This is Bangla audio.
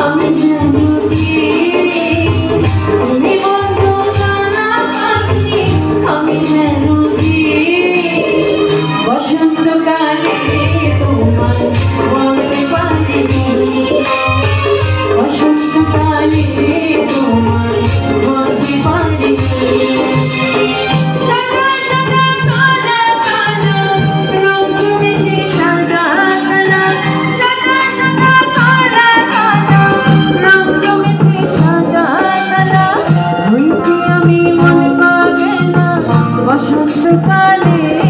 আমি যেন কি তুমি বন্ধু কালা পাখি আমি যেন কি বসন্তকালে তোমায় বলতে পারিনি বসন্তকালে তোমায় বলতে পারিনি সাদা সাদা কালা কালা রং জমেছে সাদা কালা সাদা সাদা কালা কালা রং জমেছে সাদা কালা হইছি আমি মন পাগে না বসন্তকালে